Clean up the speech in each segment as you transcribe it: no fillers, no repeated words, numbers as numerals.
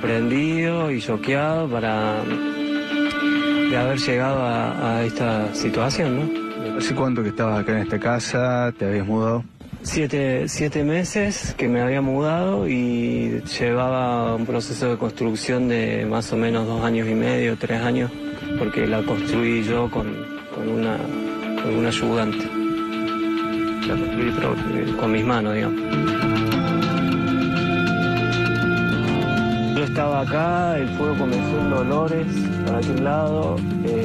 sorprendido y choqueado de haber llegado a esta situación, ¿no? ¿Hace cuánto que estabas acá en esta casa? ¿Te habías mudado? 7 meses que me había mudado y llevaba un proceso de construcción de más o menos 2 años y medio, 3 años, porque la construí yo con un ayudante. La construí con mis manos, digamos. Yo estaba acá, el fuego comenzó en Dolores, para aquel lado,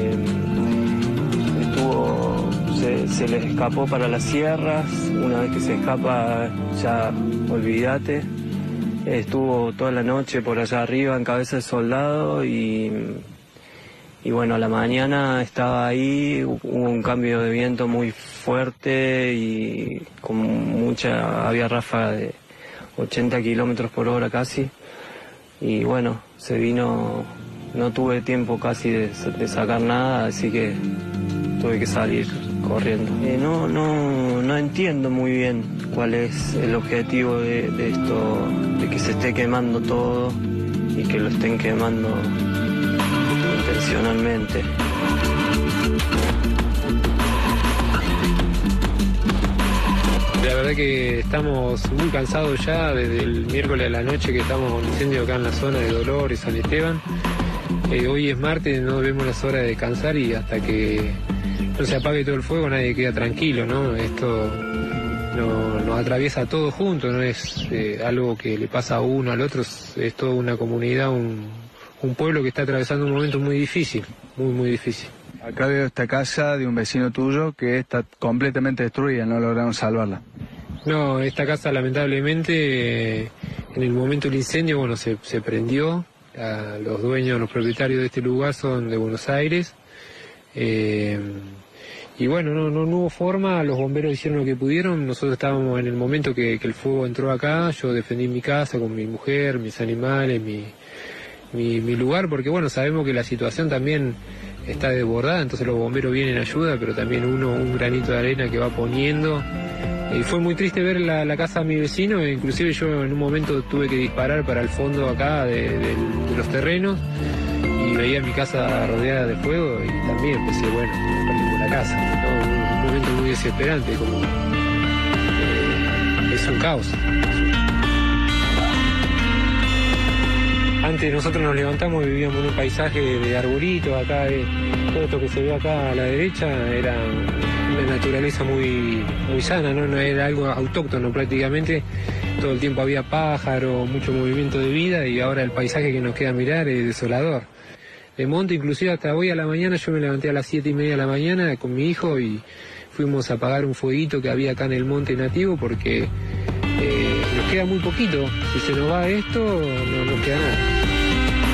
se les escapó para las sierras. Una vez que se escapa, ya olvídate. Estuvo toda la noche por allá arriba en Cabeza de Soldado y bueno, a la mañana estaba ahí, hubo un cambio de viento muy fuerte y había ráfaga de 80 kilómetros por hora casi. Y bueno, se vino, no tuve tiempo casi de sacar nada, así que tuve que salir corriendo. No entiendo muy bien cuál es el objetivo de esto, de que se esté quemando todo y que lo estén quemando intencionalmente. La verdad que estamos muy cansados ya desde el miércoles a la noche que estamos con incendio acá en la zona de Dolores, San Esteban. Hoy es martes, no vemos las horas de descansar y hasta que no se apague todo el fuego nadie queda tranquilo, ¿no? Esto nos atraviesa a todos juntos, no es algo que le pasa a uno, al otro, es toda una comunidad, un pueblo que está atravesando un momento muy difícil, muy difícil. Acá veo esta casa de un vecino tuyo que está completamente destruida, no lograron salvarla. No, esta casa lamentablemente en el momento del incendio, bueno, se prendió. Los dueños, los propietarios de este lugar son de Buenos Aires. Y bueno, no hubo forma, los bomberos hicieron lo que pudieron. Nosotros estábamos en el momento que el fuego entró acá, yo defendí mi casa con mi mujer, mis animales, mi lugar, porque bueno, sabemos que la situación también está desbordada, entonces los bomberos vienen en ayuda, pero también uno un granito de arena que va poniendo. Y fue muy triste ver la casa de mi vecino, inclusive yo en un momento tuve que disparar para el fondo acá de los terrenos y veía mi casa rodeada de fuego y también pensé, bueno, perdimos la casa, ¿no? Un momento muy desesperante, como es un caos. Antes nosotros nos levantamos y vivíamos en un paisaje de arbolitos, acá todo esto que se ve acá a la derecha era una naturaleza muy sana, ¿no? No era algo autóctono prácticamente, todo el tiempo había pájaros, mucho movimiento de vida y ahora el paisaje que nos queda mirar es desolador. De monte, inclusive hasta hoy a la mañana, yo me levanté a las 7:30 de la mañana con mi hijo y fuimos a apagar un fueguito que había acá en el monte nativo porque nos queda muy poquito, si se nos va esto no nos queda nada.